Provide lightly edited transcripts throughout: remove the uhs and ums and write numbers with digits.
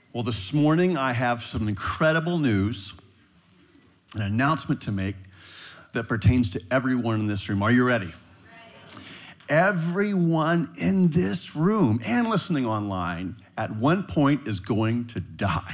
Well, this morning I have some incredible news, an announcement to make that pertains to everyone in this room. Are you ready? Everyone in this room and listening online at one point is going to die.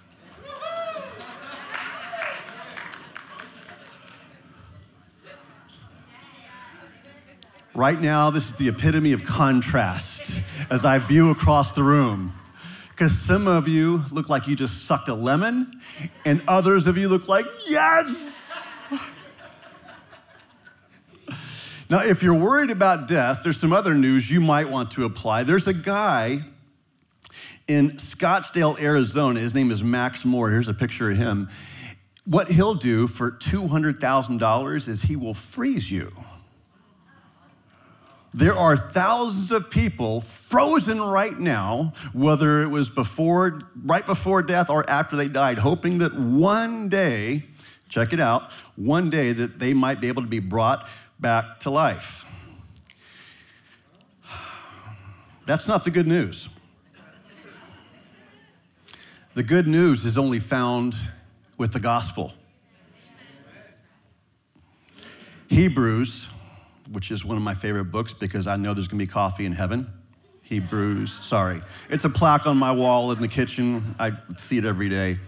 Right now, this is the epitome of contrast as I view across the room. Because some of you look like you just sucked a lemon, and others of you look like, yes! Now, if you're worried about death, there's some other news you might want to apply. There's a guy in Scottsdale, Arizona. His name is Max Moore. Here's a picture of him. What he'll do for $200,000 is he will freeze you. There are thousands of people frozen right now, whether it was right before death or after they died, hoping that one day, check it out, one day that they might be able to be brought back to life. That's not the good news. The good news is only found with the gospel. Hebrews, which is one of my favorite books because I know there's going to be coffee in heaven. Hebrews, sorry. It's a plaque on my wall in the kitchen. I see it every day.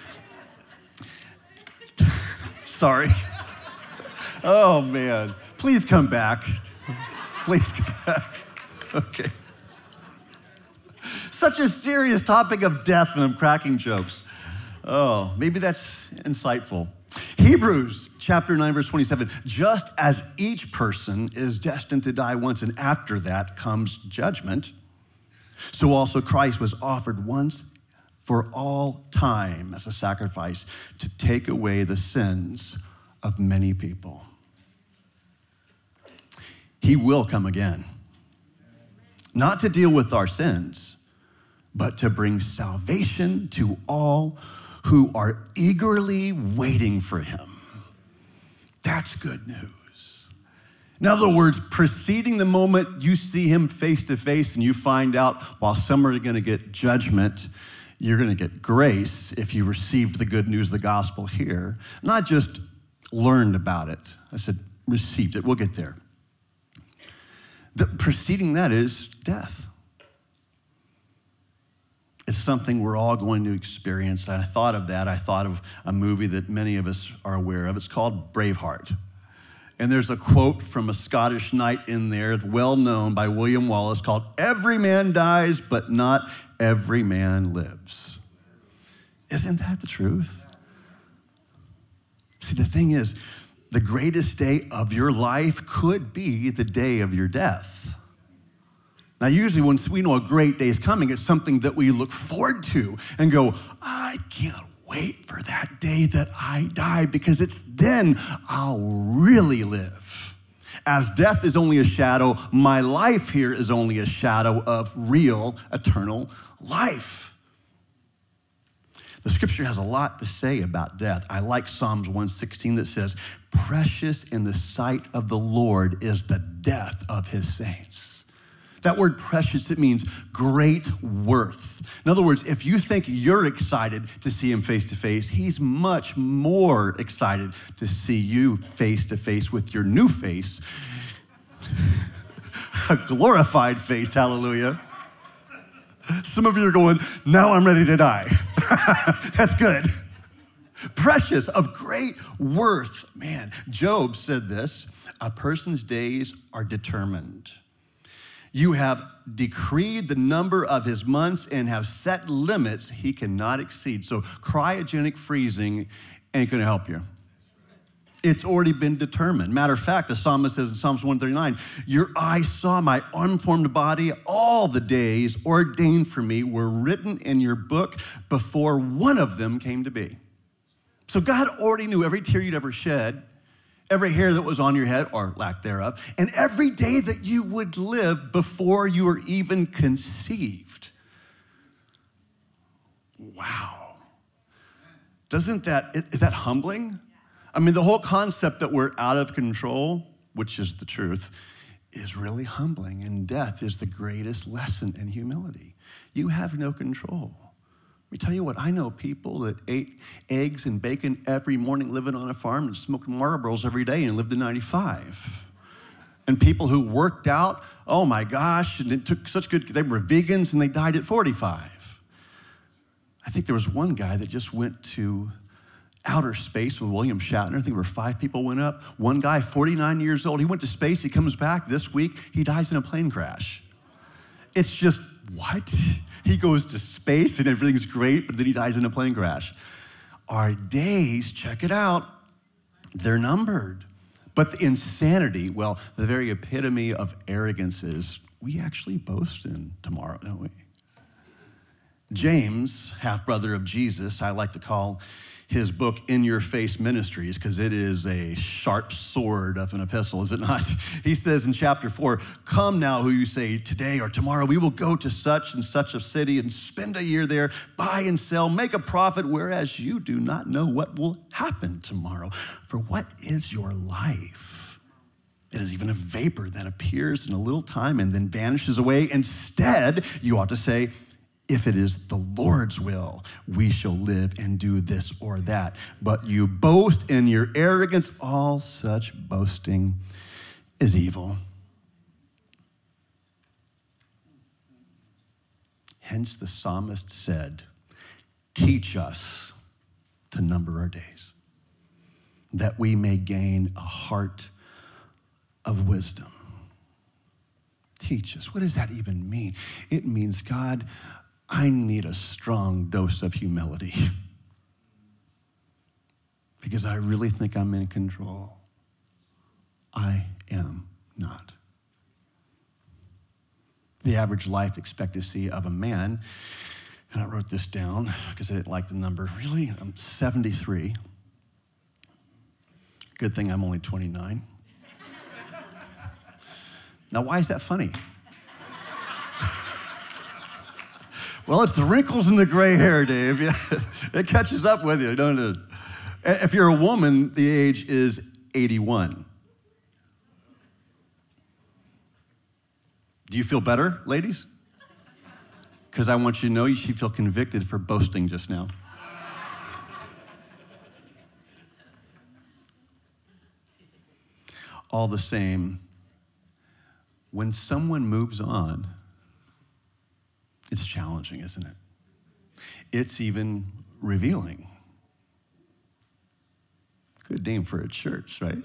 Sorry. Oh, man. Please come back. Please come back. Okay. Such a serious topic of death, and I'm cracking jokes. Oh, maybe that's insightful. Hebrews chapter 9, verse 27, just as each person is destined to die once, and after that comes judgment, so also Christ was offered once for all time as a sacrifice to take away the sins of many people. He will come again, not to deal with our sins, but to bring salvation to all who are eagerly waiting for him. That's good news. In other words, preceding the moment you see him face to face and you find out while some are going to get judgment, you're going to get grace if you received the good news of the gospel here. Not just learned about it. I said received it. We'll get there. The preceding that is death. It's something we're all going to experience. And I thought of that. I thought of a movie that many of us are aware of. It's called Braveheart. And there's a quote from a Scottish knight in there, well known by William Wallace, called, "Every man dies, but not every man lives." Isn't that the truth? See, the thing is, the greatest day of your life could be the day of your death. Now, usually when we know a great day is coming, it's something that we look forward to and go, I can't wait for that day that I die because it's then I'll really live. As death is only a shadow, my life here is only a shadow of real eternal life. The scripture has a lot to say about death. I like Psalms 116 that says, precious in the sight of the Lord is the death of his saints. That word precious, it means great worth. In other words, if you think you're excited to see him face to face, he's much more excited to see you face to face with your new face. A glorified face, hallelujah. Some of you are going, now I'm ready to die. That's good. Precious, of great worth. Man, Job said this, a person's days are determined. You have decreed the number of his months and have set limits he cannot exceed. So cryogenic freezing ain't going to help you. It's already been determined. Matter of fact, the psalmist says in Psalms 139, your eye saw my unformed body. All the days ordained for me were written in your book before one of them came to be. So God already knew every tear you'd ever shed, every hair that was on your head, or lack thereof, and every day that you would live before you were even conceived. Wow. Is that humbling? I mean, the whole concept that we're out of control, which is the truth, is really humbling, and death is the greatest lesson in humility. You have no control. Let me tell you what, I know people that ate eggs and bacon every morning living on a farm and smoked Marlboros every day and lived to 95. And people who worked out, oh my gosh, and it took such good, they were vegans and they died at 45. I think there was one guy that just went to outer space with William Shatner. I think there were 5 people went up. One guy, 49 years old, he went to space, he comes back this week, he dies in a plane crash. It's just, what? He goes to space and everything's great, but then he dies in a plane crash. Our days, check it out, they're numbered. But the insanity, well, the very epitome of arrogance is we actually boast in tomorrow, don't we? James, half-brother of Jesus, I like to call his book In Your Face Ministries because it is a sharp sword of an epistle, is it not? He says in chapter 4, come now who you say today or tomorrow, we will go to such and such a city and spend a year there, buy and sell, make a profit, whereas you do not know what will happen tomorrow. For what is your life? It is even a vapor that appears in a little time and then vanishes away. Instead, you ought to say, if it is the Lord's will, we shall live and do this or that. But you boast in your arrogance. All such boasting is evil. Hence the psalmist said, teach us to number our days, that we may gain a heart of wisdom. Teach us. What does that even mean? It means, God, I need a strong dose of humility because I really think I'm in control. I am not. The average life expectancy of a man, and I wrote this down because I didn't like the number, really, I'm 73. Good thing I'm only 29. Now, why is that funny? Well, it's the wrinkles and the gray hair, Dave. It catches up with you, don't it? If you're a woman, the age is 81. Do you feel better, ladies? Because I want you to know you should feel convicted for boasting just now. All the same, when someone moves on, it's challenging, isn't it? It's even revealing. Good name for a church, right?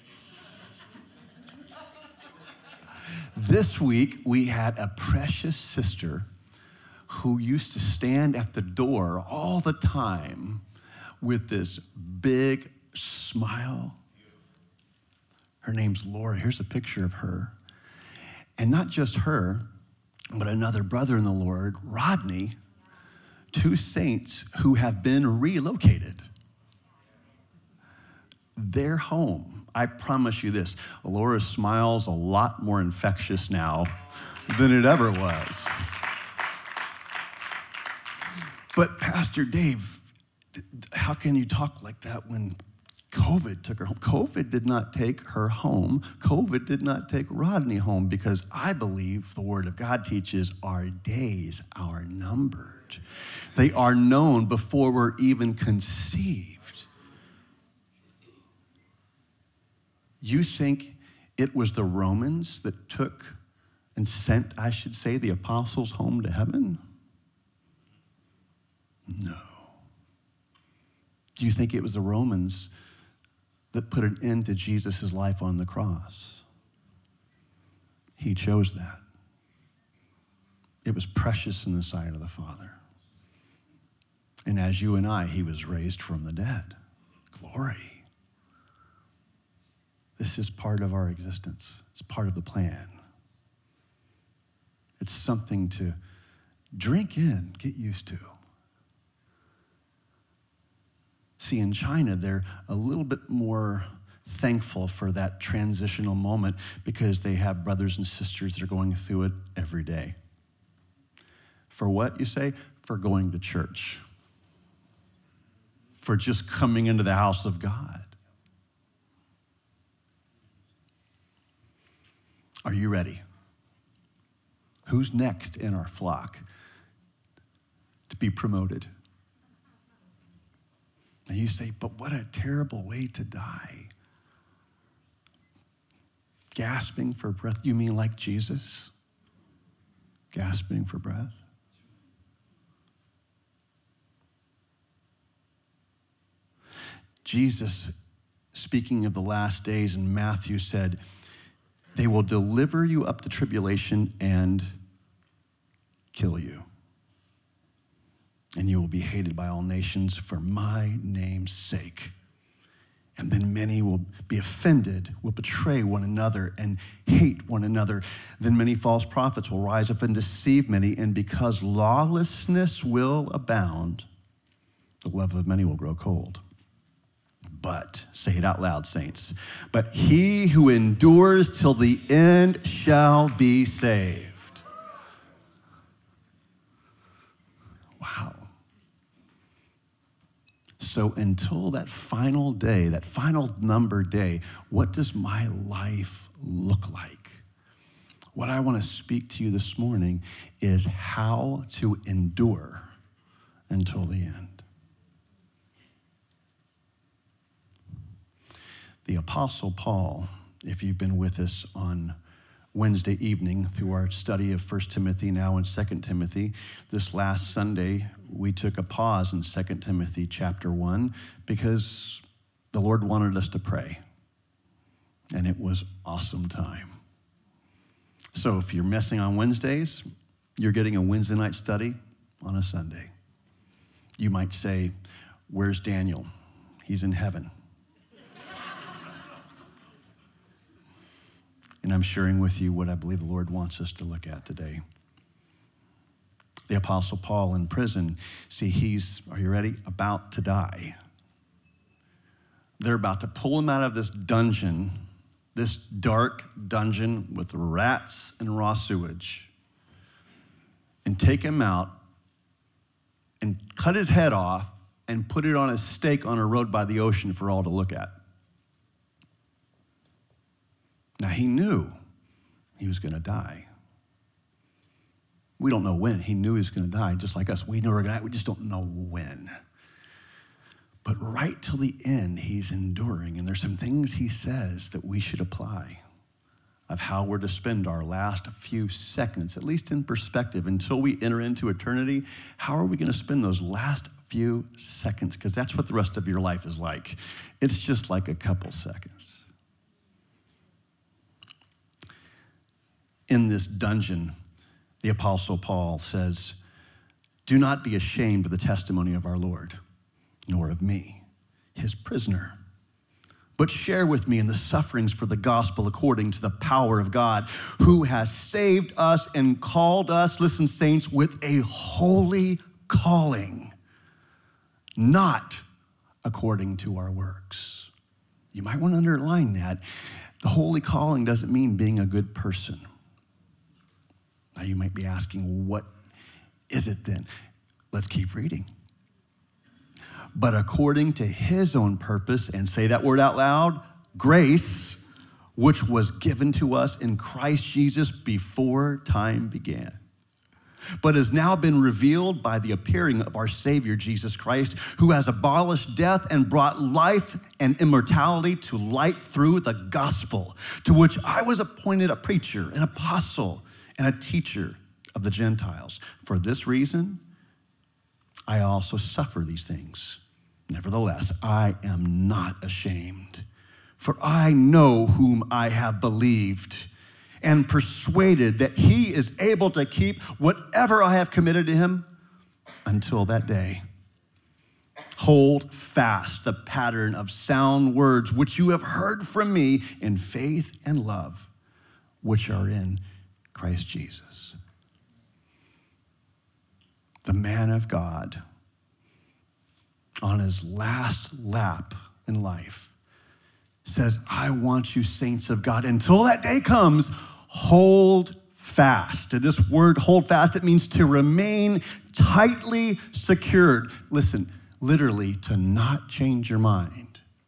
This week, we had a precious sister who used to stand at the door all the time with this big smile. Her name's Laura. Here's a picture of her. And not just her, but another brother in the Lord, Rodney, 2 saints who have been relocated. They're home. I promise you this, Laura's smile's a lot more infectious now than it ever was. But Pastor Dave, how can you talk like that when COVID took her home? COVID did not take her home. COVID did not take Rodney home, because I believe the Word of God teaches our days are numbered. They are known before we're even conceived. You think it was the Romans that took and sent, I should say, the apostles home to heaven? No. Do you think it was the Romans that put an end to Jesus' life on the cross? He chose that. It was precious in the sight of the Father. And as you and I, he was raised from the dead. Glory. This is part of our existence. It's part of the plan. It's something to drink in, get used to. See, in China, they're a little bit more thankful for that transitional moment because they have brothers and sisters that are going through it every day. For what, you say? For going to church. For just coming into the house of God. Are you ready? Who's next in our flock to be promoted? And you say, but what a terrible way to die. Gasping for breath. You mean like Jesus? Gasping for breath? Jesus, speaking of the last days in Matthew, said, they will deliver you up to tribulation and kill you. And you will be hated by all nations for my name's sake. And then many will be offended, will betray one another and hate one another. Then many false prophets will rise up and deceive many. And because lawlessness will abound, the love of many will grow cold. But, say it out loud, saints, but he who endures till the end shall be saved. Wow. So until that final day, that final number day, what does my life look like? What I want to speak to you this morning is how to endure until the end. The Apostle Paul, if you've been with us on Wednesday evening through our study of 1 Timothy, now in 2 Timothy, this last Sunday, we took a pause in 2 Timothy chapter 1 because the Lord wanted us to pray. And it was awesome time. So if you're missing on Wednesdays, you're getting a Wednesday night study on a Sunday. You might say, where's Daniel? He's in heaven. And I'm sharing with you what I believe the Lord wants us to look at today. The Apostle Paul in prison, see, he's, are you ready? About to die. They're about to pull him out of this dungeon, this dark dungeon with rats and raw sewage, and take him out and cut his head off and put it on a stake on a road by the ocean for all to look at. Now, he knew he was going to die. We don't know when. He knew he was going to die, just like us. We know we're going to die. We just don't know when. But right till the end, he's enduring. And there's some things he says that we should apply of how we're to spend our last few seconds, at least in perspective, until we enter into eternity. How are we going to spend those last few seconds? Because that's what the rest of your life is like. It's just like a couple seconds. In this dungeon, the Apostle Paul says, do not be ashamed of the testimony of our Lord, nor of me, his prisoner, but share with me in the sufferings for the gospel according to the power of God, who has saved us and called us, listen, saints, with a holy calling, not according to our works. You might want to underline that. The holy calling doesn't mean being a good person. Now you might be asking, what is it then? Let's keep reading. But according to his own purpose, and say that word out loud, grace, which was given to us in Christ Jesus before time began, but has now been revealed by the appearing of our Savior, Jesus Christ, who has abolished death and brought life and immortality to light through the gospel, to which I was appointed a preacher, an apostle, and a teacher of the Gentiles. For this reason, I also suffer these things. Nevertheless, I am not ashamed, for I know whom I have believed and persuaded that he is able to keep whatever I have committed to him until that day. Hold fast the pattern of sound words which you have heard from me in faith and love, which are in Christ Jesus. The man of God, on his last lap in life, says, I want you, saints of God, until that day comes, hold fast. And this word, hold fast, it means to remain tightly secured. Listen, literally, to not change your mind.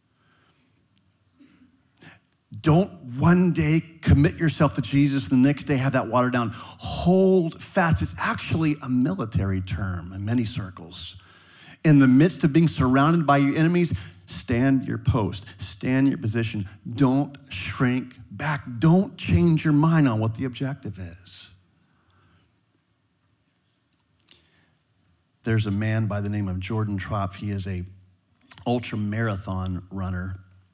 Don't one day commit yourself to Jesus, the next day have that watered down. Hold fast. It's actually a military term in many circles. In the midst of being surrounded by your enemies, stand your post, stand your position. Don't shrink back. Don't change your mind on what the objective is. There's a man by the name of Jordan Tropf. He is a ultra marathon runner.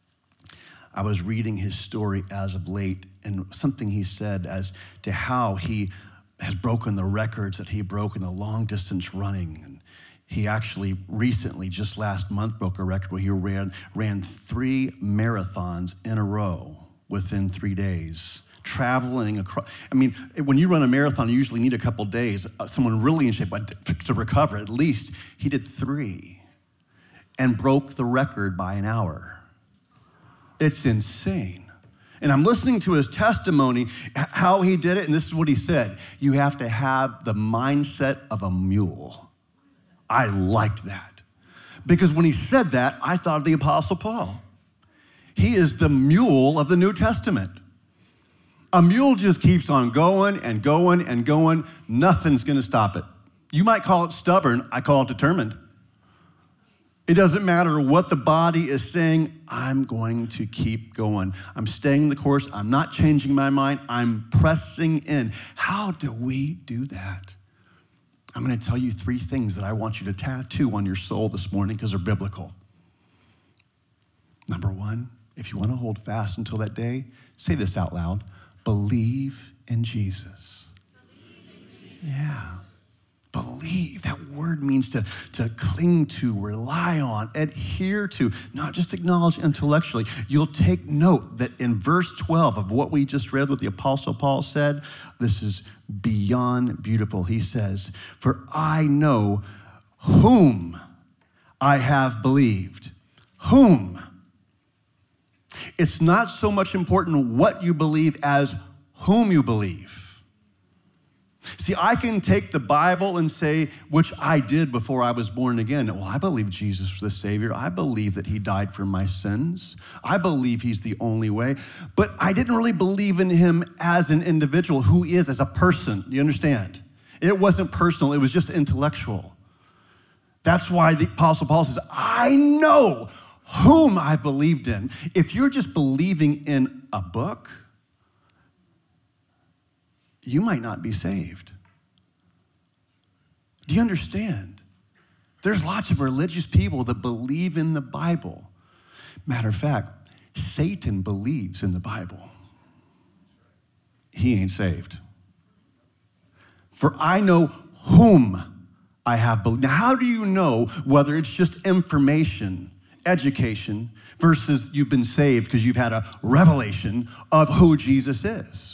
I was reading his story as of late, and something he said as to how he has broken the records that he broke in the long distance running. And he actually recently, just last month, broke a record where he ran 3 marathons in a row within 3 days, traveling across. I mean, when you run a marathon, you usually need a couple days. Someone really in shape, but to recover at least. He did 3 and broke the record by an hour. It's insane. And I'm listening to his testimony, how he did it, and this is what he said. You have to have the mindset of a mule. I liked that. Because when he said that, I thought of the Apostle Paul. He is the mule of the New Testament. A mule just keeps on going and going and going. Nothing's going to stop it. You might call it stubborn. I call it determined. It doesn't matter what the body is saying. I'm going to keep going. I'm staying the course. I'm not changing my mind. I'm pressing in. How do we do that? I'm going to tell you 3 things that I want you to tattoo on your soul this morning because they're biblical. Number 1, if you want to hold fast until that day, say this out loud. Believe in Jesus. Yeah. Believe. That word means to cling to, rely on, adhere to, not just acknowledge intellectually. You'll take note that in verse 12 of what we just read, what the Apostle Paul said, this is beyond beautiful. He says, for I know whom I have believed. Whom? It's not so much important what you believe as whom you believe. See, I can take the Bible and say, which I did before I was born again. Well, I believe Jesus was the Savior. I believe that he died for my sins. I believe he's the only way. But I didn't really believe in him as an individual, who he is as a person. You understand? It wasn't personal. It was just intellectual. That's why the Apostle Paul says, I know whom I believed in. If you're just believing in a book, you might not be saved. Do you understand? There's lots of religious people that believe in the Bible. Matter of fact, Satan believes in the Bible. He ain't saved. For I know whom I have believed. Now, how do you know whether it's just information, education, versus you've been saved because you've had a revelation of who Jesus is?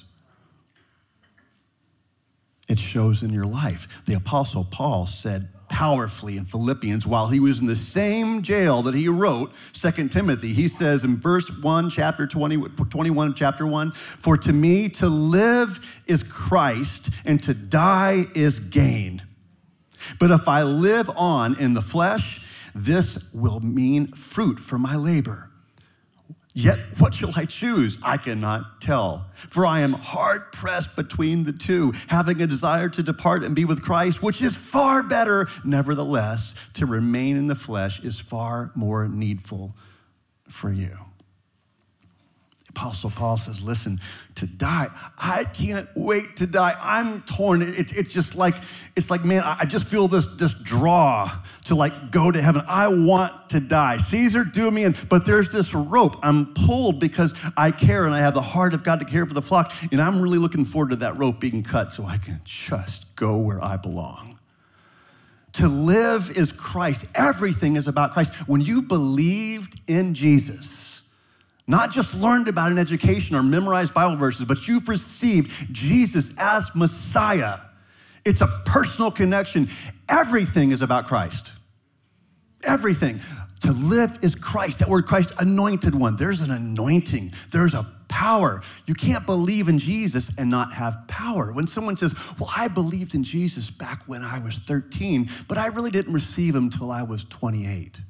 It shows in your life. The Apostle Paul said powerfully in Philippians, while he was in the same jail that he wrote 2 Timothy, he says in verse 1, chapter 21 of chapter 1, for to me to live is Christ and to die is gain. But if I live on in the flesh, this will mean fruit for my labor. Yet what shall I choose? I cannot tell. For I am hard pressed between the two, having a desire to depart and be with Christ, which is far better. Nevertheless, to remain in the flesh is far more needful for you. Apostle Paul says, listen, to die, I can't wait to die. I'm torn. It's just like, man, I just feel this draw to like go to heaven. I want to die. Caesar, do me in. But there's this rope. I'm pulled because I care and I have the heart of God to care for the flock. And I'm really looking forward to that rope being cut so I can just go where I belong. To live is Christ. Everything is about Christ. When you believed in Jesus, not just learned about in education or memorized Bible verses, but you've received Jesus as Messiah. It's a personal connection. Everything is about Christ. Everything. To live is Christ. That word Christ, anointed one. There's an anointing. There's a power. You can't believe in Jesus and not have power. When someone says, well, I believed in Jesus back when I was 13, but I really didn't receive him until I was 28.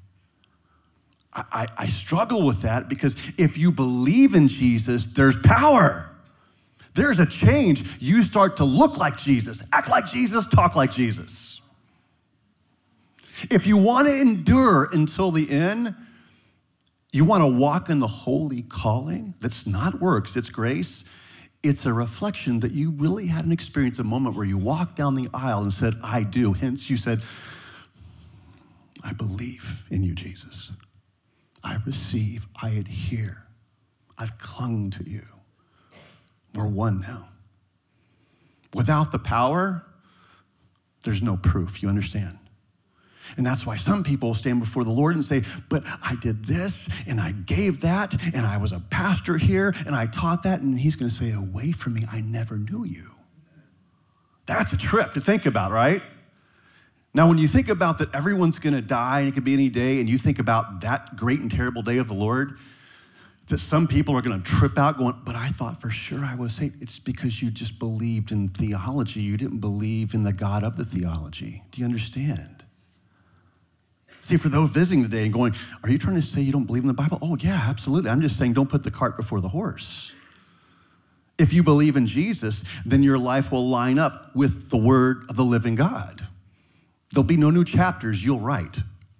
I struggle with that because if you believe in Jesus, there's power. There's a change. You start to look like Jesus, act like Jesus, talk like Jesus. If you want to endure until the end, you want to walk in the holy calling that's not works, it's grace. It's a reflection that you really had an experience, a moment where you walked down the aisle and said, I do. Hence you said, I believe in you, Jesus. I receive, I adhere. I've clung to you. We're one now. Without the power, there's no proof, you understand? And that's why some people stand before the Lord and say, but I did this, and I gave that, and I was a pastor here, and I taught that, and he's going to say, away from me, I never knew you. That's a trip to think about, right? Now, when you think about that everyone's going to die, and it could be any day, and you think about that great and terrible day of the Lord, that some people are going to trip out going, but I thought for sure I was saved. It's because you just believed in theology. You didn't believe in the God of the theology. Do you understand? See, for those visiting today and going, are you trying to say you don't believe in the Bible? Oh, yeah, absolutely. I'm just saying don't put the cart before the horse. If you believe in Jesus, then your life will line up with the word of the living God. There'll be no new chapters you'll write.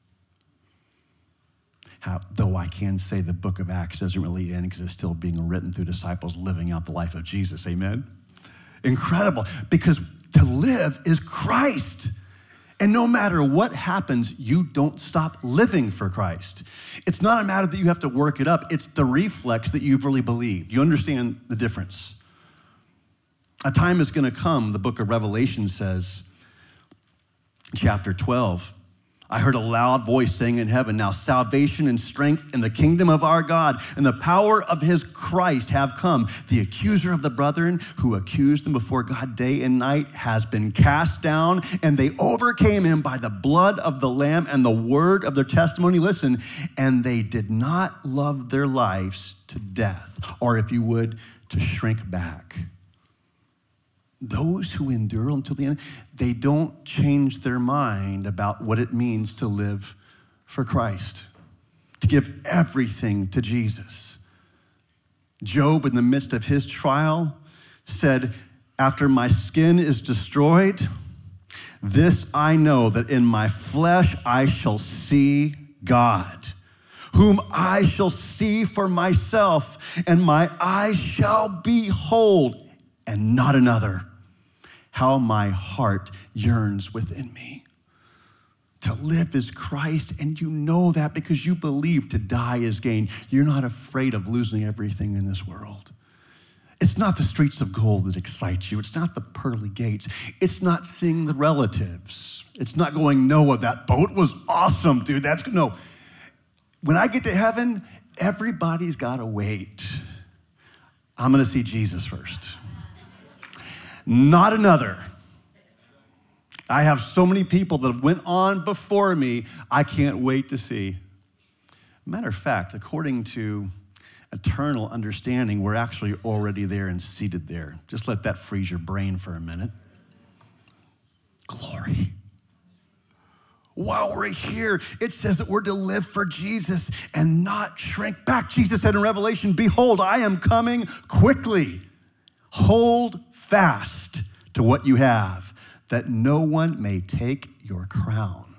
Though I can say the book of Acts doesn't really end because it's still being written through disciples living out the life of Jesus. Amen? Incredible. Because to live is Christ. And no matter what happens, you don't stop living for Christ. It's not a matter that you have to work it up. It's the reflex that you've really believed. You understand the difference. A time is going to come, the book of Revelation says, chapter 12, I heard a loud voice saying in heaven, now salvation and strength in the kingdom of our God and the power of his Christ have come. The accuser of the brethren who accused them before God day and night has been cast down, and they overcame him by the blood of the Lamb and the word of their testimony. Listen, and they did not love their lives to death, or if you would, to shrink back. Those who endure until the end, they don't change their mind about what it means to live for Christ, to give everything to Jesus. Job, in the midst of his trial, said, after my skin is destroyed, this I know, that in my flesh I shall see God, whom I shall see for myself, and my eyes shall behold, and not another. How my heart yearns within me. To live is Christ, and you know that because you believe to die is gain. You're not afraid of losing everything in this world. It's not the streets of gold that excite you. It's not the pearly gates. It's not seeing the relatives. It's not going, Noah, that boat was awesome, dude. No. When I get to heaven, everybody's got to wait. I'm going to see Jesus first. Not another. I have so many people that went on before me, I can't wait to see. Matter of fact, according to eternal understanding, we're actually already there and seated there. Just let that freeze your brain for a minute. Glory. While we're here, it says that we're to live for Jesus and not shrink back. Jesus said in Revelation, behold, I am coming quickly. Hold fast to what you have, that no one may take your crown.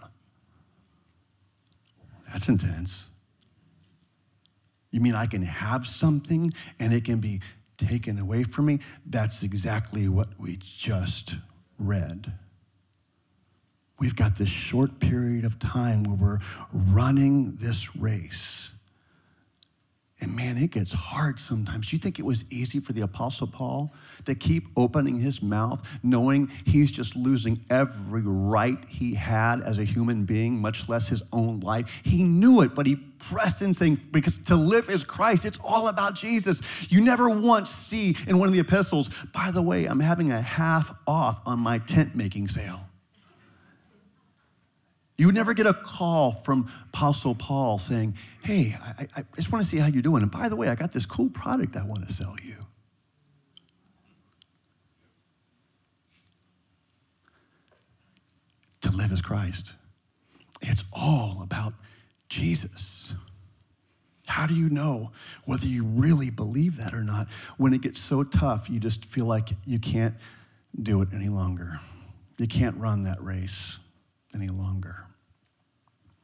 That's intense. You mean I can have something and it can be taken away from me? That's exactly what we just read. We've got this short period of time where we're running this race. And man, it gets hard sometimes. You think it was easy for the Apostle Paul to keep opening his mouth, knowing he's just losing every right he had as a human being, much less his own life? He knew it, but he pressed in saying, because to live is Christ. It's all about Jesus. You never once see in one of the epistles, by the way, I'm having a half off on my tent making sale. You would never get a call from Apostle Paul saying, hey, I just want to see how you're doing. And by the way, I got this cool product I want to sell you. To live as Christ. It's all about Jesus. How do you know whether you really believe that or not? When it gets so tough, you just feel like you can't do it any longer. You can't run that race any longer.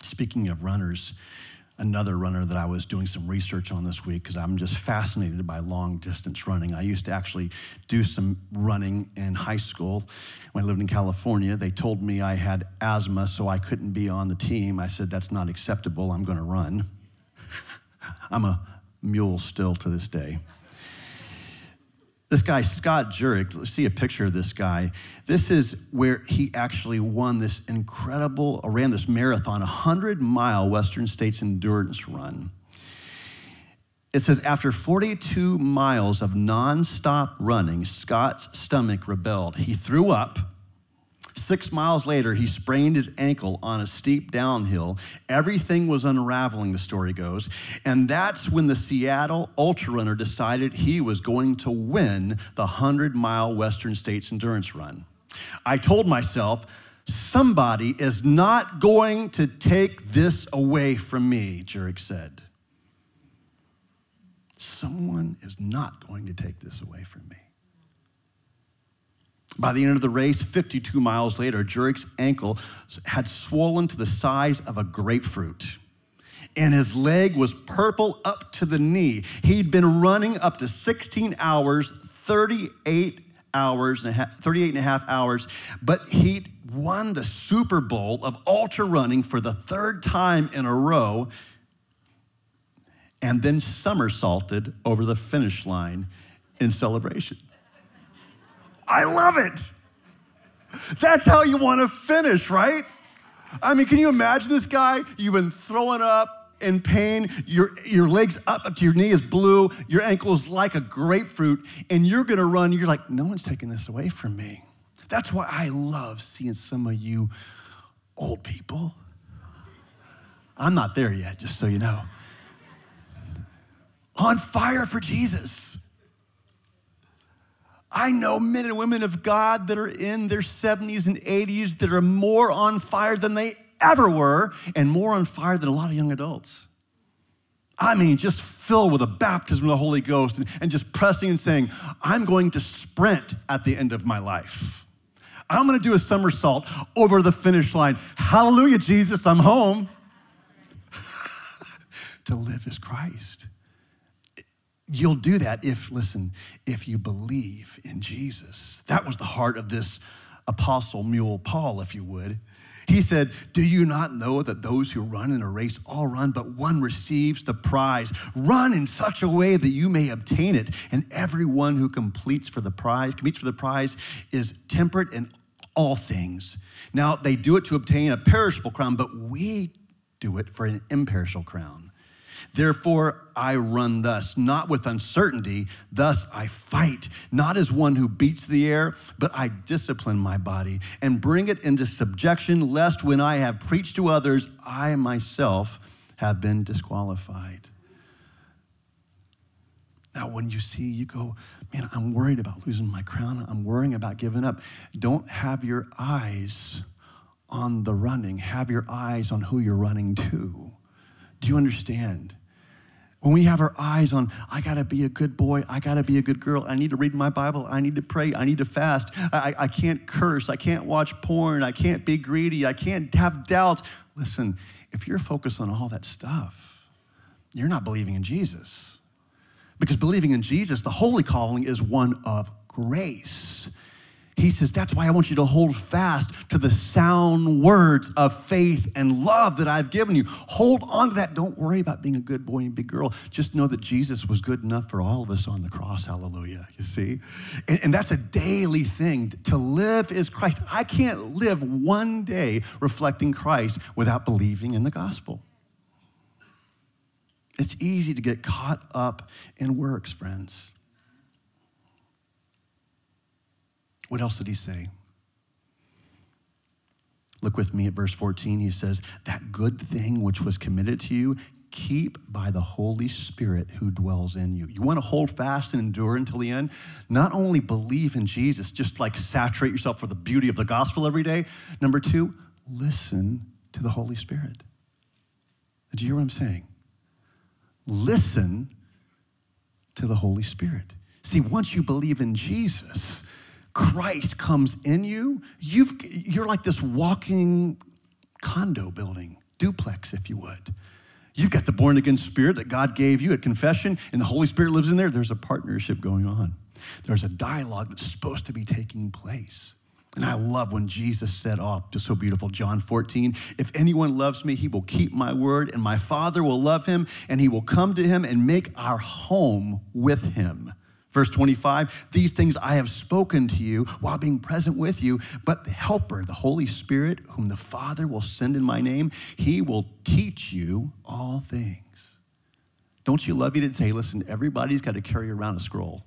Speaking of runners, another runner that I was doing some research on this week, because I'm just fascinated by long distance running. I used to actually do some running in high school when I lived in California. They told me I had asthma, so I couldn't be on the team. I said, that's not acceptable. I'm going to run. I'm a mule still to this day. This guy, Scott Jurek, let's see a picture of this guy. This is where he actually won this ran this marathon, 100-mile Western States endurance run. It says, after 42 miles of nonstop running, Scott's stomach rebelled. He threw up. 6 miles later, he sprained his ankle on a steep downhill. Everything was unraveling, the story goes. And that's when the Seattle ultra runner decided he was going to win the 100-mile Western States endurance run. I told myself, somebody is not going to take this away from me, Jurek said. Someone is not going to take this away from me. By the end of the race, 52 miles later, Jurek's ankle had swollen to the size of a grapefruit, and his leg was purple up to the knee. He'd been running up to 16 hours, 38 and a half hours, but he'd won the Super Bowl of ultra running for the third time in a row, and then somersaulted over the finish line in celebration. I love it. That's how you want to finish, right? I mean, can you imagine this guy? You've been throwing up in pain. Your leg's up to your knee is blue. Your ankle is like a grapefruit, and you're going to run. You're like, no one's taking this away from me. That's why I love seeing some of you old people. I'm not there yet, just so you know. On fire for Jesus. I know men and women of God that are in their 70s and 80s that are more on fire than they ever were, and more on fire than a lot of young adults. I mean, just filled with a baptism of the Holy Ghost and just pressing and saying, I'm going to sprint at the end of my life. I'm going to do a somersault over the finish line. Hallelujah, Jesus, I'm home. To live is Christ. You'll do that if you believe in Jesus. That was the heart of this apostle mule, Paul, if you would. He said, do you not know that those who run in a race all run, but one receives the prize? Run in such a way that you may obtain it. And everyone who competes for the prize is temperate in all things. Now, they do it to obtain a perishable crown, but we do it for an imperishable crown. Therefore, I run thus, not with uncertainty. Thus, I fight, not as one who beats the air, but I discipline my body and bring it into subjection, lest when I have preached to others, I myself have been disqualified. Now, when you go, man, I'm worried about losing my crown. I'm worrying about giving up. Don't have your eyes on the running. Have your eyes on who you're running to. Do you understand? When we have our eyes on, I got to be a good boy, I got to be a good girl, I need to read my Bible, I need to pray, I need to fast, I can't curse, I can't watch porn, I can't be greedy, I can't have doubts. Listen, if you're focused on all that stuff, you're not believing in Jesus. Because believing in Jesus, the holy calling is one of grace. He says, that's why I want you to hold fast to the sound words of faith and love that I've given you. Hold on to that. Don't worry about being a good boy and big girl. Just know that Jesus was good enough for all of us on the cross. Hallelujah. You see? And that's a daily thing. To live is Christ. I can't live one day reflecting Christ without believing in the gospel. It's easy to get caught up in works, friends. What else did he say? Look with me at verse 14. He says, that good thing which was committed to you, keep by the Holy Spirit who dwells in you. You want to hold fast and endure until the end? Not only believe in Jesus, just like saturate yourself for the beauty of the gospel every day. Number two, listen to the Holy Spirit. Did you hear what I'm saying? Listen to the Holy Spirit. See, once you believe in Jesus, Christ comes in you, you're like this walking condo building. duplex, if you would. You've got the born-again spirit that God gave you at confession, and the Holy Spirit lives in there. There's a partnership going on. There's a dialogue that's supposed to be taking place. And I love when Jesus said, oh, just so beautiful, John 14, if anyone loves me, he will keep my word, and my Father will love him, and he will come to him and make our home with him. Verse 25, these things I have spoken to you while being present with you, but the Helper, the Holy Spirit, whom the Father will send in my name, he will teach you all things. Don't you love? He didn't say, listen, everybody's got to carry around a scroll.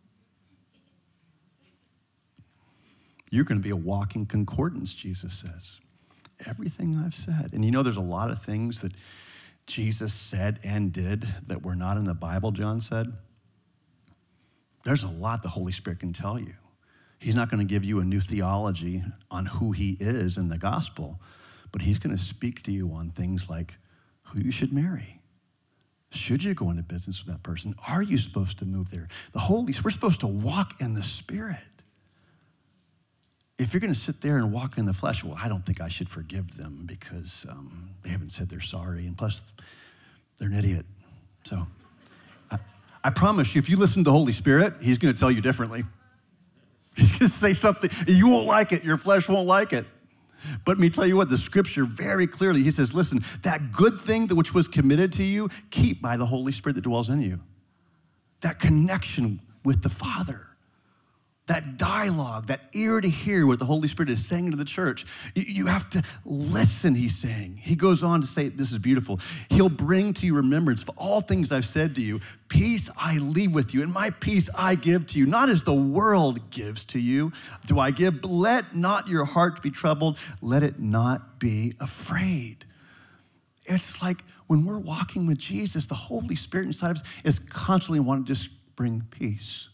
You're going to be a walking concordance, Jesus says. Everything I've said. And you know, there's a lot of things that Jesus said and did that were not in the Bible, John said. There's a lot the Holy Spirit can tell you. He's not going to give you a new theology on who he is in the gospel, but he's going to speak to you on things like who you should marry. Should you go into business with that person? Are you supposed to move there? We're supposed to walk in the Spirit. If you're going to sit there and walk in the flesh, well, I don't think I should forgive them because they haven't said they're sorry, and plus, they're an idiot. So I promise you, if you listen to the Holy Spirit, he's going to tell you differently. He's going to say something, and you won't like it. Your flesh won't like it. But let me tell you what, the scripture very clearly, he says, listen, that good thing which was committed to you, keep by the Holy Spirit that dwells in you. That connection with the Father. That dialogue, that ear to hear what the Holy Spirit is saying to the church. You have to listen, he's saying. He goes on to say, this is beautiful. He'll bring to you remembrance of all things I've said to you. Peace I leave with you, and my peace I give to you. Not as the world gives to you do I give. But let not your heart be troubled. Let it not be afraid. It's like when we're walking with Jesus, the Holy Spirit inside of us is constantly wanting to just bring peace.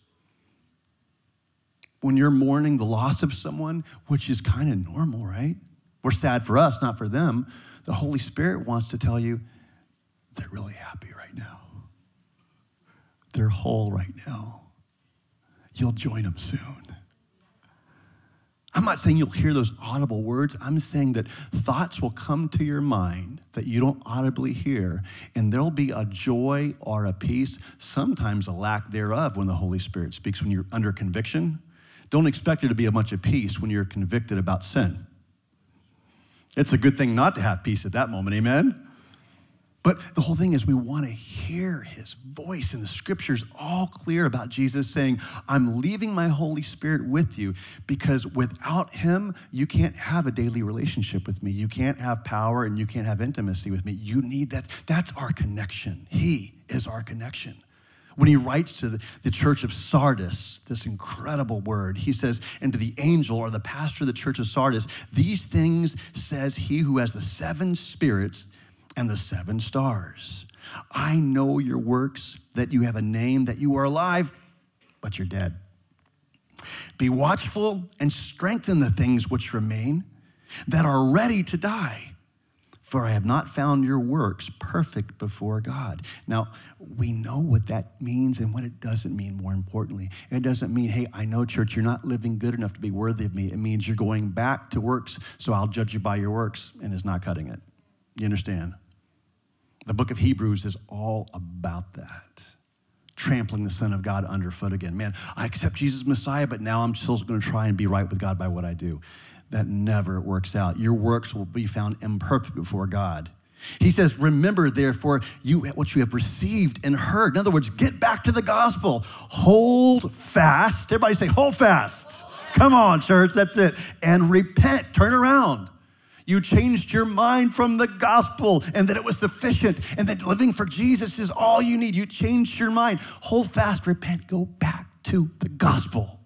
When you're mourning the loss of someone, which is kind of normal, right? We're sad for us, not for them. The Holy Spirit wants to tell you they're really happy right now. They're whole right now. You'll join them soon. I'm not saying you'll hear those audible words. I'm saying that thoughts will come to your mind that you don't audibly hear, and there'll be a joy or a peace, sometimes a lack thereof when the Holy Spirit speaks. When you're under conviction, don't expect there to be a bunch of peace when you're convicted about sin. It's a good thing not to have peace at that moment, amen? But the whole thing is we want to hear his voice, and the scripture's all clear about Jesus saying, I'm leaving my Holy Spirit with you because without him, you can't have a daily relationship with me. You can't have power and you can't have intimacy with me. You need that. That's our connection. He is our connection. When he writes to the church of Sardis, this incredible word, he says, and to the angel or the pastor of the church of Sardis, these things says he who has the 7 spirits and the 7 stars. I know your works, that you have a name, that you are alive, but you're dead. Be watchful and strengthen the things which remain that are ready to die. For I have not found your works perfect before God. Now, we know what that means and what it doesn't mean, more importantly. It doesn't mean, hey, I know, church, you're not living good enough to be worthy of me. It means you're going back to works, so I'll judge you by your works, and it's not cutting it. You understand? The book of Hebrews is all about that. Trampling the Son of God underfoot again. Man, I accept Jesus as Messiah, but now I'm still going to try and be right with God by what I do. That never works out. Your works will be found imperfect before God. He says, remember, therefore, what you have received and heard. In other words, get back to the gospel. Hold fast. Everybody say, hold fast. Come on, church, that's it. And repent, turn around. You changed your mind from the gospel and that it was sufficient and that living for Jesus is all you need. You changed your mind. Hold fast, repent, go back to the gospel.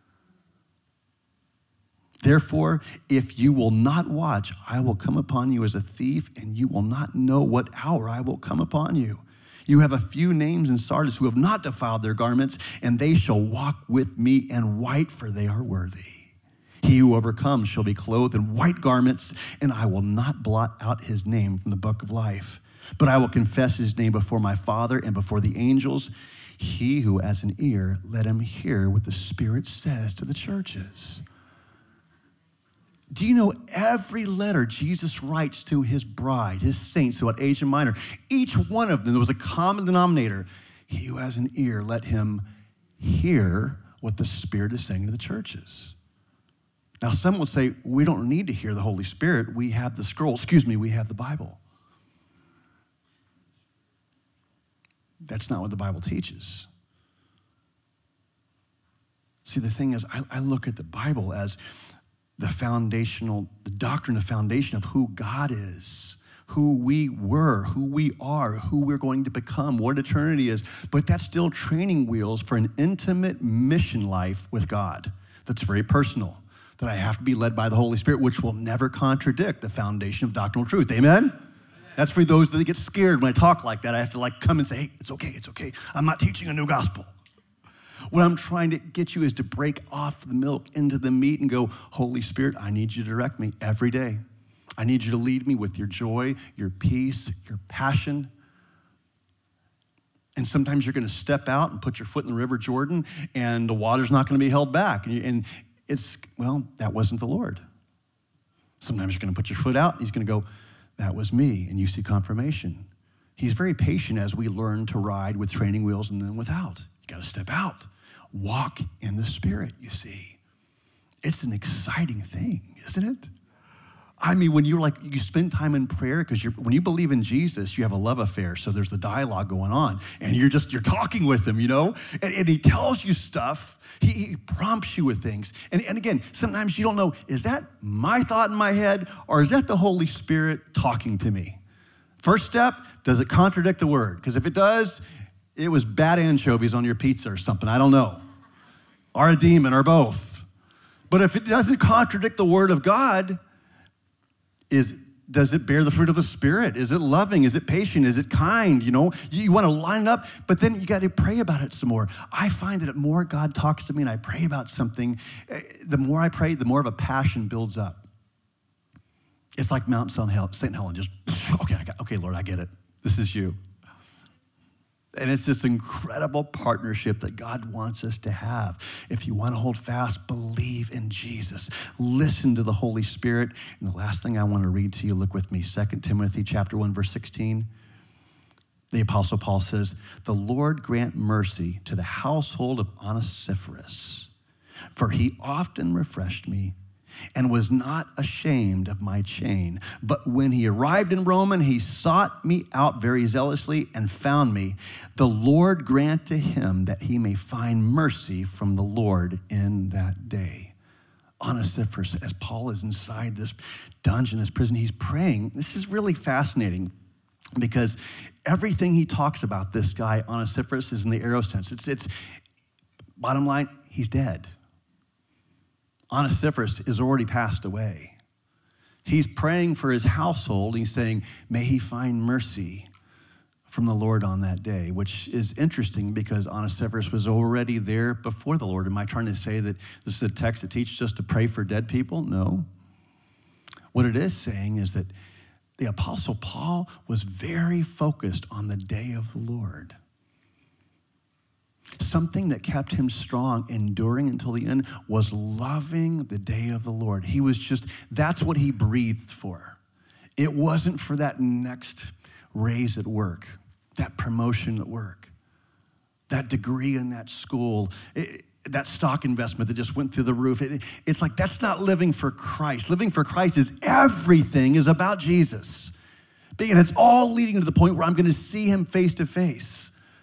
Therefore, if you will not watch, I will come upon you as a thief, and you will not know what hour I will come upon you. You have a few names in Sardis who have not defiled their garments, and they shall walk with me in white, for they are worthy. He who overcomes shall be clothed in white garments, and I will not blot out his name from the book of life. But I will confess his name before my Father and before the angels. He who has an ear, let him hear what the Spirit says to the churches. Do you know every letter Jesus writes to his bride, his saints throughout Asia Minor, each one of them, there was a common denominator. He who has an ear, let him hear what the Spirit is saying to the churches. Now, some will say, we don't need to hear the Holy Spirit. We have the scroll. We have the Bible. That's not what the Bible teaches. See, the thing is, I look at the Bible as the doctrine, the foundation of who God is, who we were, who we are, who we're going to become, what eternity is. But that's still training wheels for an intimate mission life with God that's very personal, that I have to be led by the Holy Spirit, which will never contradict the foundation of doctrinal truth. Amen? That's for those that get scared when I talk like that. I have to come and say, hey, it's okay. I'm not teaching a new gospel. What I'm trying to get you is to break off the milk into the meat and go, Holy Spirit, I need you to direct me every day. I need you to lead me with your joy, your peace, your passion. And sometimes you're going to step out and put your foot in the River Jordan, and the water's not going to be held back. And that wasn't the Lord. Sometimes you're going to put your foot out, and he's going to go, that was me, and you see confirmation. He's very patient as we learn to ride with training wheels and then without. You got to step out. Walk in the Spirit, you see. It's an exciting thing, isn't it? I mean, when you spend time in prayer, because when you believe in Jesus, you have a love affair, so there's the dialogue going on, and you're talking with him, and he tells you stuff. He prompts you with things. And again, sometimes you don't know, is that my thought in my head, or is that the Holy Spirit talking to me? First step, does it contradict the word? Because if it does, it was bad anchovies on your pizza or something, I don't know. Or a demon, or both. But if it doesn't contradict the word of God, does it bear the fruit of the Spirit? Is it loving? Is it patient? Is it kind? You want to line it up, but then you got to pray about it some more. I find that the more God talks to me and I pray about something, the more I pray, the more of a passion builds up. It's like Mount St. Helen, just, okay, Lord, I get it. This is you. And it's this incredible partnership that God wants us to have. If you want to hold fast, believe in Jesus. Listen to the Holy Spirit. And the last thing I want to read to you, look with me, 2 Timothy chapter 1, verse 16. The Apostle Paul says, the Lord grant mercy to the household of Onesiphorus, for he often refreshed me and was not ashamed of my chain. But when he arrived in Rome, and he sought me out very zealously and found me, the Lord grant to him that he may find mercy from the Lord in that day. Onesiphorus, as Paul is inside this dungeon, this prison, he's praying. This is really fascinating because everything he talks about, this guy, Onesiphorus, is in the arrow sense. It's bottom line, he's dead. Onesiphorus is already passed away. He's praying for his household. He's saying, may he find mercy from the Lord on that day, which is interesting because Onesiphorus was already there before the Lord. Am I trying to say that this is a text that teaches us to pray for dead people? No. What it is saying is that the Apostle Paul was very focused on the day of the Lord. Something that kept him strong, enduring until the end, was loving the day of the Lord. That's what he breathed for. It wasn't for that next raise at work, that promotion at work, that degree in that school, that stock investment that just went through the roof. It's like, that's not living for Christ. Living for Christ is everything is about Jesus. And it's all leading to the point where I'm going to see him face to face.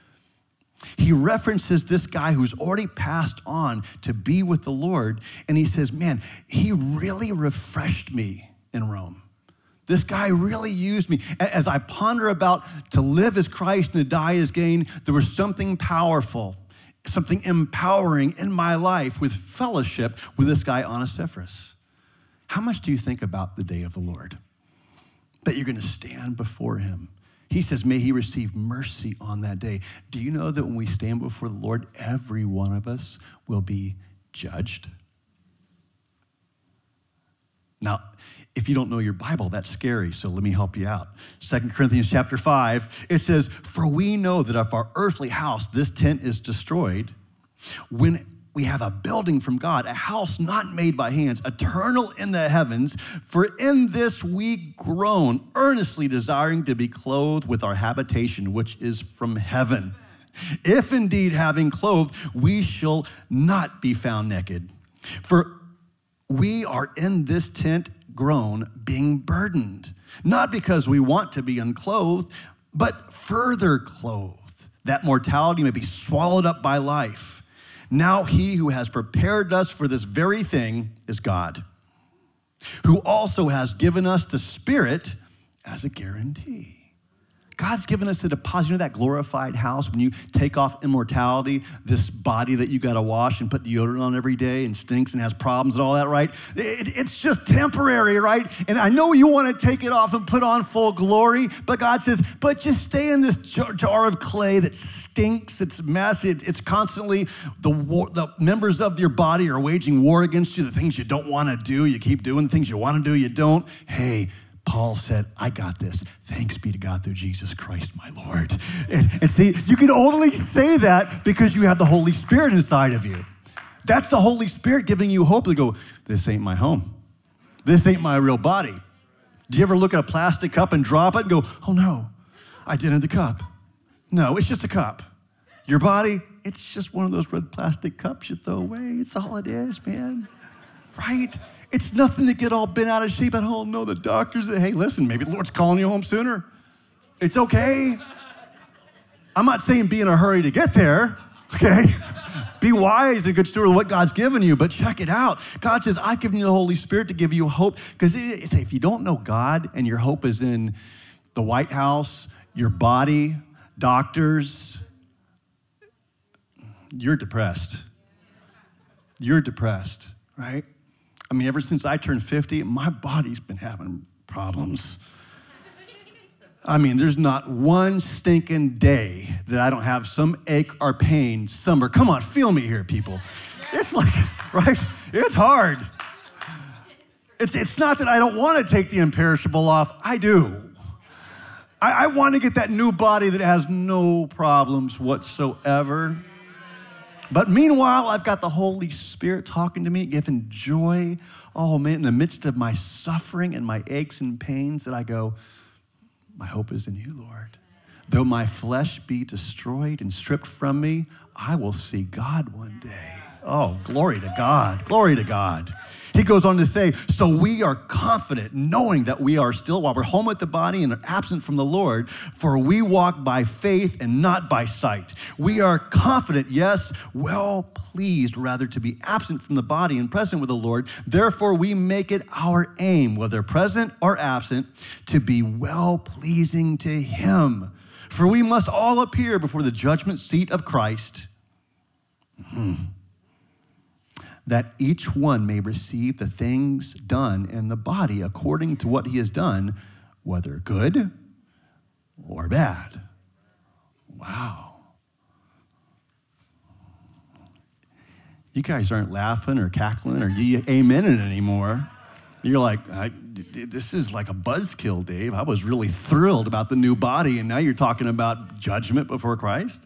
He references this guy who's already passed on to be with the Lord, and he says, man, he really refreshed me in Rome. This guy really used me. As I ponder about to live as Christ and to die as gain, there was something powerful, something empowering in my life with fellowship with this guy, Onesiphorus. How much do you think about the day of the Lord? That you're going to stand before him. He says, may he receive mercy on that day. Do you know that when we stand before the Lord, every one of us will be judged? Now, if you don't know your Bible, that's scary, so let me help you out. 2 Corinthians chapter 5, it says, for we know that if our earthly house, this tent, is destroyed, when we have a building from God, a house not made by hands, eternal in the heavens. For in this we groan, earnestly desiring to be clothed with our habitation, which is from heaven. If indeed having clothed, we shall not be found naked. For we are in this tent groan, being burdened, not because we want to be unclothed, but further clothed, that mortality may be swallowed up by life. Now he who has prepared us for this very thing is God, who also has given us the Spirit as a guarantee. God's given us a deposit. You know that glorified house when you take off immortality, this body that you got to wash and put deodorant on every day and stinks and has problems and all that, right? It's just temporary, right? And I know you want to take it off and put on full glory, but God says, but just stay in this jar of clay that stinks, it's messy, it's constantly, the members of your body are waging war against you, the things you don't want to do, you keep doing, the things you want to do, you don't. Hey, Paul said, I got this. Thanks be to God through Jesus Christ, my Lord. And see, you can only say that because you have the Holy Spirit inside of you. That's the Holy Spirit giving you hope to go, this ain't my home. This ain't my real body. Do you ever look at a plastic cup and drop it and go, oh no, I dented the cup. No, it's just a cup. Your body, it's just one of those red plastic cups you throw away. It's all it is, man. Right? It's nothing to get all bent out of shape. I don't know the doctors that, hey, listen, maybe the Lord's calling you home sooner. It's okay. I'm not saying be in a hurry to get there, okay? Be wise and good steward of what God's given you, but check it out. God says, I've given you the Holy Spirit to give you hope, because if you don't know God and your hope is in the White House, your body, doctors, you're depressed. You're depressed, right? I mean, ever since I turned 50, my body's been having problems. I mean, there's not one stinking day that I don't have some ache or pain somewhere. Come on, feel me here, people. It's like, right? It's hard. It's not that I don't want to take the imperishable off. I do. I want to get that new body that has no problems whatsoever. But meanwhile, I've got the Holy Spirit talking to me, giving joy. Oh, man, in the midst of my suffering and my aches and pains, that I go, my hope is in you, Lord. Though my flesh be destroyed and stripped from me, I will see God one day. Oh, glory to God. Glory to God. He goes on to say, so we are confident knowing that we are still, while we're home with the body and absent from the Lord, for we walk by faith and not by sight. We are confident, yes, well pleased rather to be absent from the body and present with the Lord. Therefore, we make it our aim, whether present or absent, to be well pleasing to him. For we must all appear before the judgment seat of Christ. That each one may receive the things done in the body according to what he has done, whether good or bad. Wow. You guys aren't laughing or cackling or amening anymore. You're like, this is like a buzzkill, Dave. I was really thrilled about the new body, and now you're talking about judgment before Christ?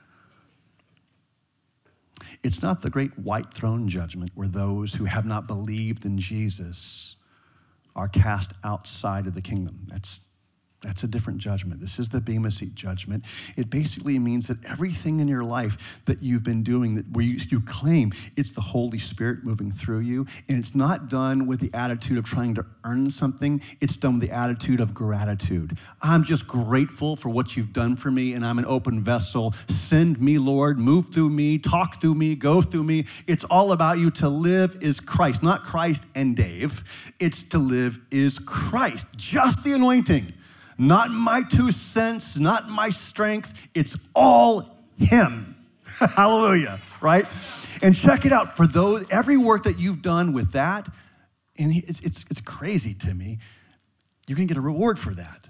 It's not the great white throne judgment where those who have not believed in Jesus are cast outside of the kingdom. That's a different judgment. This is the Bema Seat judgment. It basically means that everything in your life that you've been doing, that where you claim it's the Holy Spirit moving through you, and it's not done with the attitude of trying to earn something. It's done with the attitude of gratitude. I'm just grateful for what you've done for me, and I'm an open vessel. Send me, Lord. Move through me. Talk through me. Go through me. It's all about you. To live is Christ, not Christ and Dave. It's to live is Christ, just the anointing. Not my 2 cents, not my strength. It's all him. Hallelujah, right? And check it out. For those, every work that you've done with that, and it's crazy to me, you're going to get a reward for that.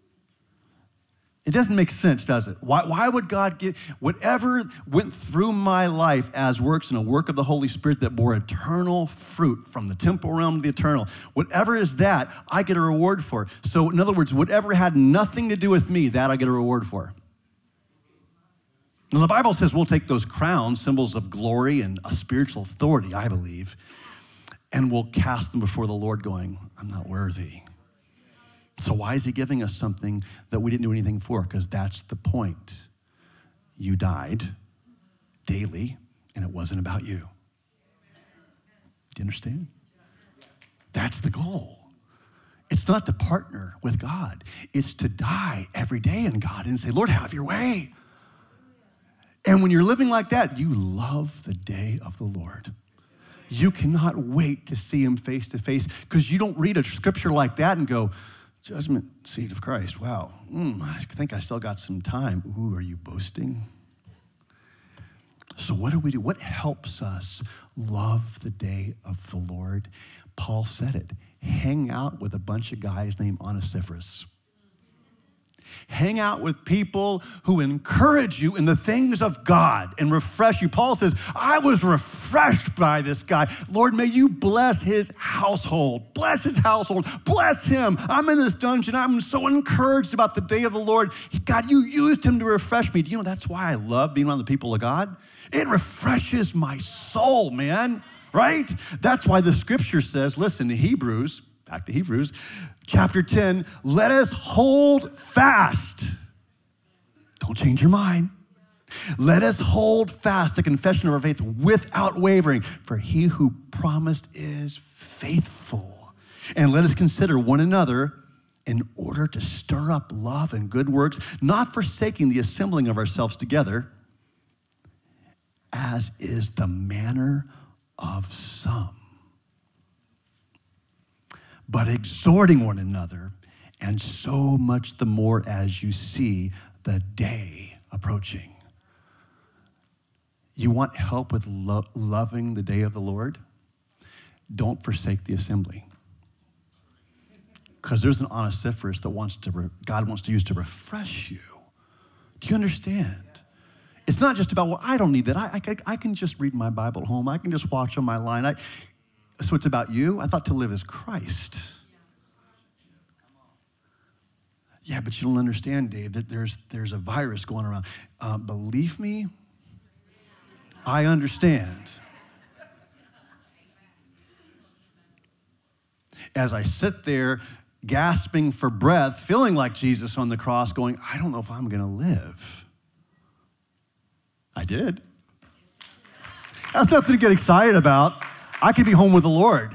It doesn't make sense, does it? Why would God give, whatever went through my life as works and a work of the Holy Spirit that bore eternal fruit from the temporal realm to the eternal, whatever is that, I get a reward for. So in other words, whatever had nothing to do with me, that I get a reward for. Now, the Bible says we'll take those crowns, symbols of glory and a spiritual authority, I believe, and we'll cast them before the Lord going, I'm not worthy. So why is he giving us something that we didn't do anything for? Because that's the point. You died daily, and it wasn't about you. Do you understand? That's the goal. It's not to partner with God. It's to die every day in God and say, Lord, have your way. And when you're living like that, you love the day of the Lord. You cannot wait to see him face to face because you don't read a scripture like that and go, judgment seat of Christ. Wow. I think I still got some time. Ooh, are you boasting? So what do we do? What helps us love the day of the Lord? Paul said it. Hang out with a bunch of guys named Onesiphorus. Hang out with people who encourage you in the things of God and refresh you. Paul says, I was refreshed by this guy. Lord, may you bless his household. Bless his household. Bless him. I'm in this dungeon. I'm so encouraged about the day of the Lord. God, you used him to refresh me. Do you know that's why I love being around the people of God? It refreshes my soul, man, right? That's why the scripture says, listen, back to Hebrews, chapter 10, let us hold fast. Don't change your mind. Let us hold fast the confession of our faith without wavering, for he who promised is faithful. And let us consider one another in order to stir up love and good works, not forsaking the assembling of ourselves together, as is the manner of some, but exhorting one another, and so much the more as you see the day approaching. You want help with loving the day of the Lord? Don't forsake the assembly. Because there's an Onesiphorus that God wants to use to refresh you. Do you understand? It's not just about, well, I don't need that. I can just read my Bible at home. I can just watch on my line. So it's about you? I thought to live as Christ. Yeah, but you don't understand, Dave, that there's a virus going around. Believe me, I understand. As I sit there gasping for breath, feeling like Jesus on the cross, going, I don't know if I'm going to live. I did. That's nothing to get excited about. I could be home with the Lord.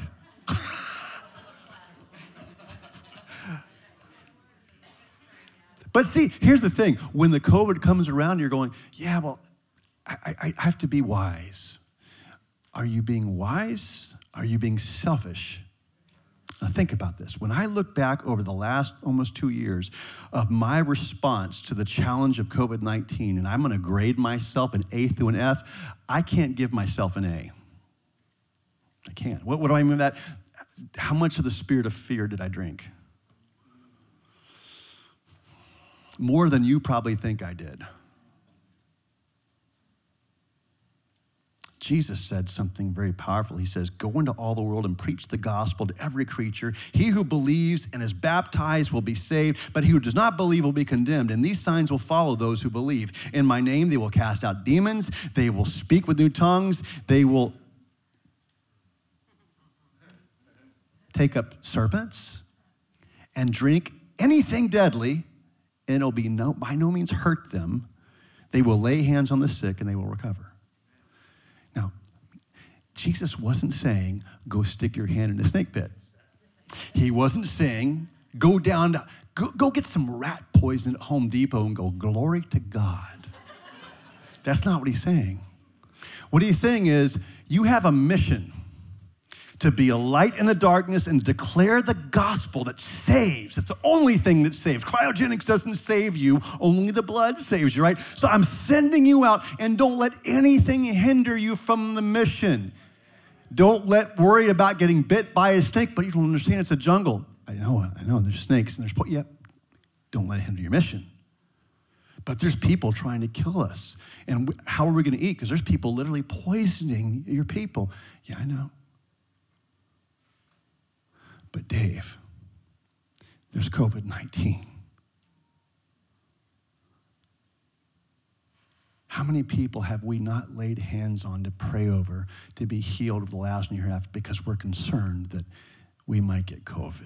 But see, here's the thing. When the COVID comes around, you're going, yeah, well, I have to be wise. Are you being wise? Are you being selfish? Now think about this. When I look back over the last almost 2 years of my response to the challenge of COVID-19, and I'm going to grade myself an A through an F, I can't give myself an A. I can't. What do I mean by that? How much of the spirit of fear did I drink? More than you probably think I did. Jesus said something very powerful. He says, go into all the world and preach the gospel to every creature. He who believes and is baptized will be saved, but he who does not believe will be condemned. And these signs will follow those who believe. In my name, they will cast out demons. They will speak with new tongues. They will take up serpents and drink anything deadly, and it'll be by no means hurt them. They will lay hands on the sick and they will recover. Now, Jesus wasn't saying, go stick your hand in a snake pit. He wasn't saying, go get some rat poison at Home Depot and go, glory to God. That's not what he's saying. What he's saying is, you have a mission to be a light in the darkness and declare the gospel that saves. It's the only thing that saves. Cryogenics doesn't save you. Only the blood saves you, right? So I'm sending you out, and don't let anything hinder you from the mission. Don't worry about getting bit by a snake, but you don't understand it's a jungle. I know, there's snakes and don't let it hinder your mission. But there's people trying to kill us. And how are we going to eat? Because there's people literally poisoning your people. Yeah, I know. But Dave, there's COVID-19. How many people have we not laid hands on to pray over, to be healed of the last and hereafter because we're concerned that we might get COVID?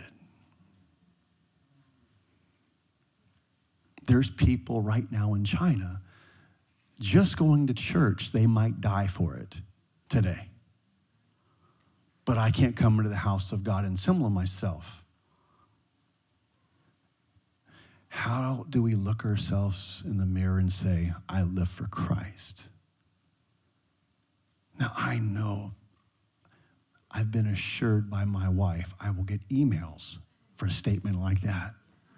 There's people right now in China just going to church, they might die for it today. But I can't come into the house of God and assemble myself. How do we look ourselves in the mirror and say, I live for Christ? Now, I know I've been assured by my wife I will get emails for a statement like that.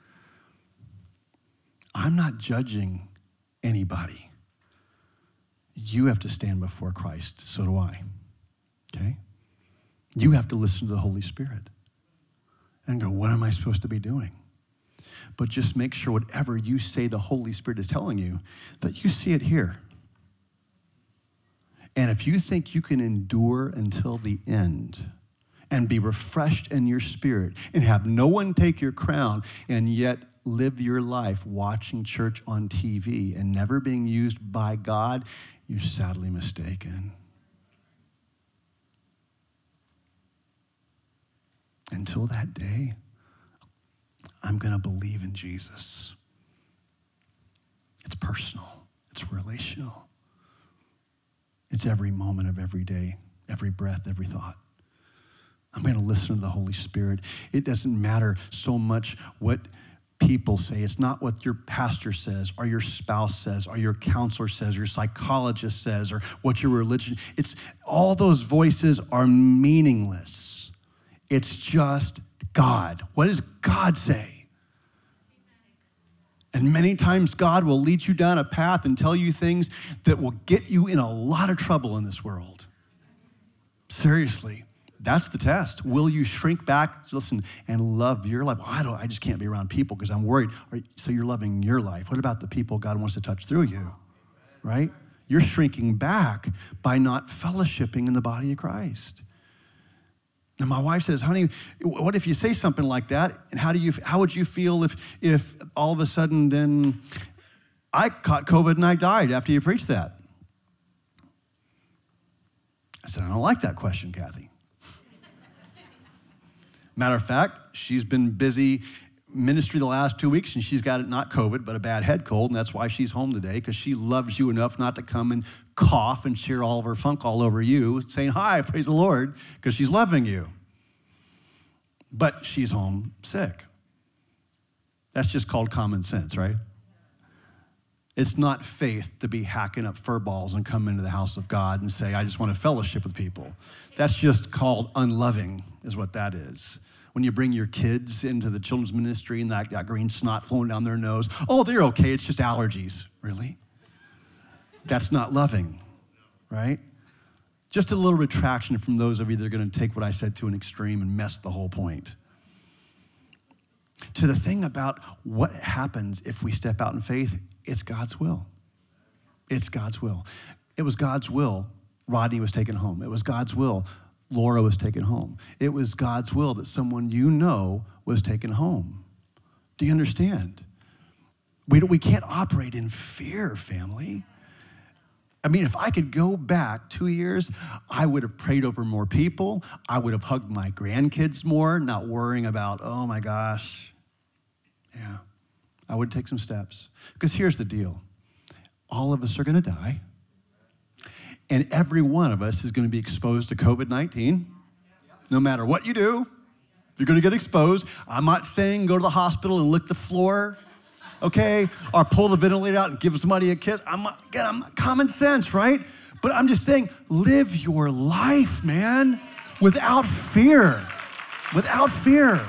I'm not judging anybody. You have to stand before Christ, so do I, okay? You have to listen to the Holy Spirit and go, what am I supposed to be doing? But just make sure whatever you say the Holy Spirit is telling you, that you see it here. And if you think you can endure until the end and be refreshed in your spirit and have no one take your crown and yet live your life watching church on TV and never being used by God, you're sadly mistaken. Until that day, I'm going to believe in Jesus. It's personal. It's relational. It's every moment of every day, every breath, every thought. I'm going to listen to the Holy Spirit. It doesn't matter so much what people say. It's not what your pastor says or your spouse says or your counselor says or your psychologist says or what your religion. It's all those voices are meaningless. It's just God. What does God say? And many times God will lead you down a path and tell you things that will get you in a lot of trouble in this world. Seriously. That's the test. Will you shrink back, listen, and love your life? Well, I just can't be around people because I'm worried. So you're loving your life. What about the people God wants to touch through you, right? You're shrinking back by not fellowshipping in the body of Christ. Now, my wife says, honey, what if you say something like that? And how would you feel if all of a sudden then I caught COVID and I died after you preached that? I said, I don't like that question, Kathy. Matter of fact, she's been busy ministry the last 2 weeks, and she's got not COVID, but a bad head cold, and that's why she's home today, because she loves you enough not to come and cough and share all of her funk all over you, saying, hi, praise the Lord, because she's loving you. But she's home sick. That's just called common sense, right? It's not faith to be hacking up fur balls and come into the house of God and say, I just want to fellowship with people. That's just called unloving, is what that is. When you bring your kids into the children's ministry and that green snot flowing down their nose, oh, they're okay, it's just allergies. Really? That's not loving, right? Just a little retraction from those of you that are going to take what I said to an extreme and mess the whole point. To the thing about what happens if we step out in faith, it's God's will. It's God's will. It was God's will Rodney was taken home. It was God's will Laura was taken home. It was God's will that someone you know was taken home. Do you understand? We can't operate in fear, family. I mean, if I could go back 2 years, I would have prayed over more people. I would have hugged my grandkids more, not worrying about, oh my gosh. Yeah, I would take some steps. Because here's the deal. All of us are going to die. And every one of us is going to be exposed to COVID-19. No matter what you do, you're going to get exposed. I'm not saying go to the hospital and lick the floor, okay? Or pull the ventilator out and give somebody a kiss. I'm common sense, right? But I'm just saying, live your life, man, without fear. Without fear.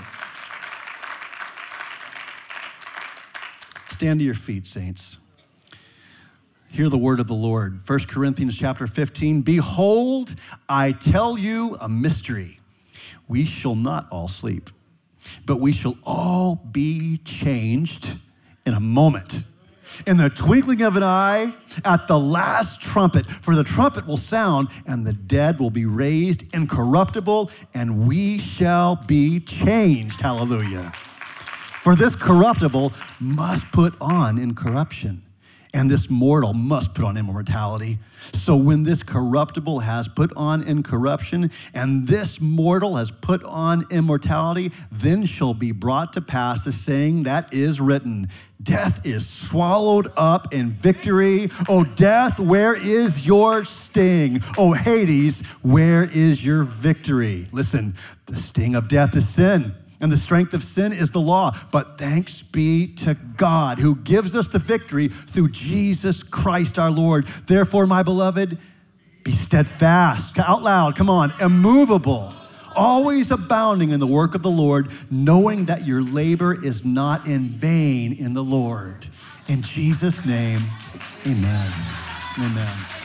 Stand to your feet, saints. Hear the word of the Lord. 1 Corinthians chapter 15, behold, I tell you a mystery. We shall not all sleep, but we shall all be changed in a moment, in the twinkling of an eye, at the last trumpet. For the trumpet will sound, and the dead will be raised incorruptible, and we shall be changed. Hallelujah. For this corruptible must put on incorruption, and this mortal must put on immortality. So when this corruptible has put on incorruption, and this mortal has put on immortality, then shall be brought to pass the saying that is written, death is swallowed up in victory. O death, where is your sting? O Hades, where is your victory? Listen, the sting of death is sin, and the strength of sin is the law. But thanks be to God who gives us the victory through Jesus Christ our Lord. Therefore, my beloved, be steadfast. Out loud, come on. Immovable, always abounding in the work of the Lord, knowing that your labor is not in vain in the Lord. In Jesus' name, amen. Amen.